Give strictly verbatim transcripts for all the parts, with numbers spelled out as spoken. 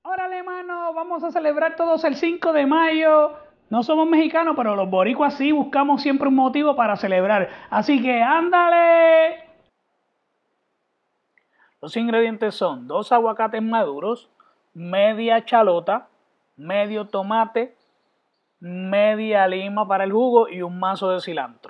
Órale, mano, vamos a celebrar todos el cinco de mayo. No somos mexicanos, pero los boricuas sí buscamos siempre un motivo para celebrar. Así que ándale. Los ingredientes son dos aguacates maduros, media chalota, medio tomate, media lima para el jugo y un mazo de cilantro.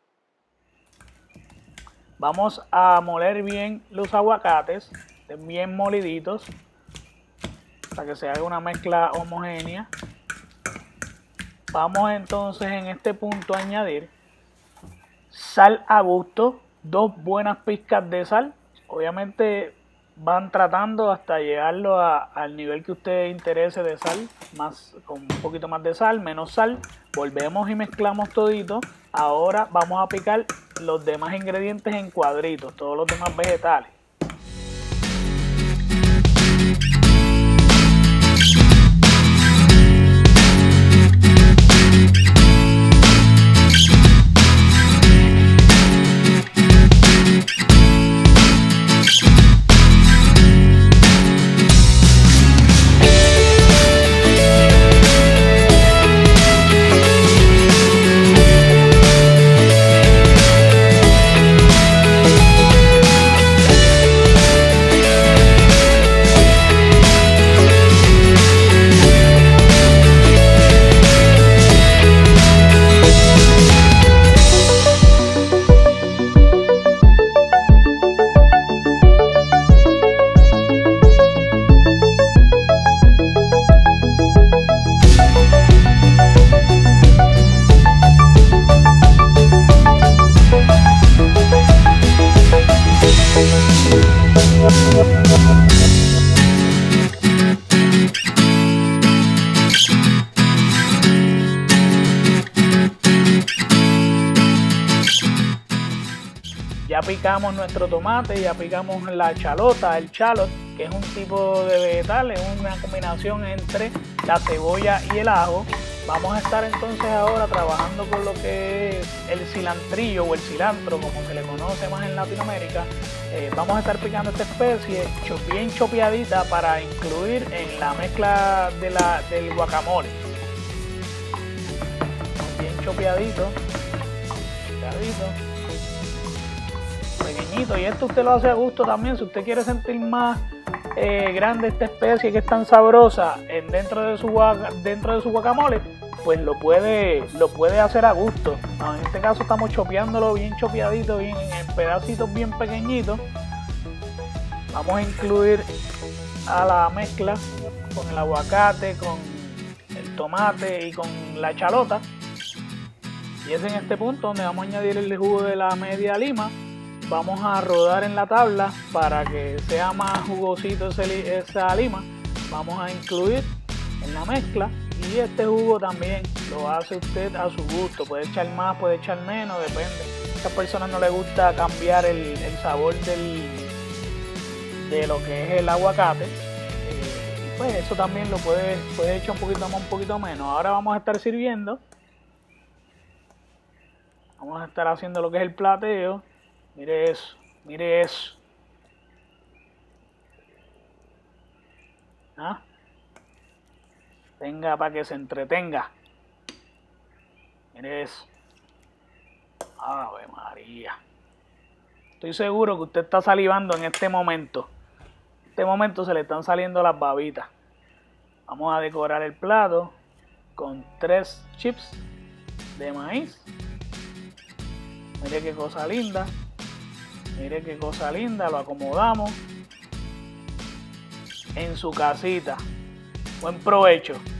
Vamos a moler bien los aguacates, bien moliditos, para que se haga una mezcla homogénea. Vamos entonces en este punto a añadir sal a gusto, dos buenas pizcas de sal. Obviamente van tratando hasta llegarlo a, al nivel que a usted interese de sal, más, con un poquito más de sal, menos sal. Volvemos y mezclamos todito. Ahora vamos a picar los demás ingredientes en cuadritos, todos los demás vegetales. Ya picamos nuestro tomate, ya picamos la chalota, el shallot, que es un tipo de vegetal, es una combinación entre la cebolla y el ajo. Vamos a estar entonces ahora trabajando con lo que es el cilantrillo o el cilantro, como se le conoce más en Latinoamérica. Eh, vamos a estar picando esta especie bien chopeadita para incluir en la mezcla de la, del guacamole. Bien chopeadito, chopeadito. Pequeñito, y esto usted lo hace a gusto también. Si usted quiere sentir más eh, grande esta especie que es tan sabrosa en dentro de su dentro de su guacamole, pues lo puede lo puede hacer a gusto. No, en este caso estamos chopeándolo bien chopeadito, bien en pedacitos bien pequeñitos. Vamos a incluir a la mezcla con el aguacate, con el tomate y con la chalota, y es en este punto donde vamos a añadir el jugo de la media lima. Vamos a rodar en la tabla para que sea más jugosito ese, esa lima. Vamos a incluir en la mezcla, y este jugo también lo hace usted a su gusto. Puede echar más, puede echar menos, depende. A estas personas no les gusta cambiar el, el sabor del, de lo que es el aguacate. Eh, pues eso también lo puede, puede echar un poquito más, un poquito menos. Ahora vamos a estar sirviendo. Vamos a estar haciendo lo que es el plateo. Mire eso, mire eso. ¿Ah? Tenga para que se entretenga. Mire eso. Ave María. Estoy seguro que usted está salivando en este momento. En este momento se le están saliendo las babitas. Vamos a decorar el plato con tres chips de maíz. Mire qué cosa linda. Mire qué cosa linda, lo acomodamos en su casita. Buen provecho.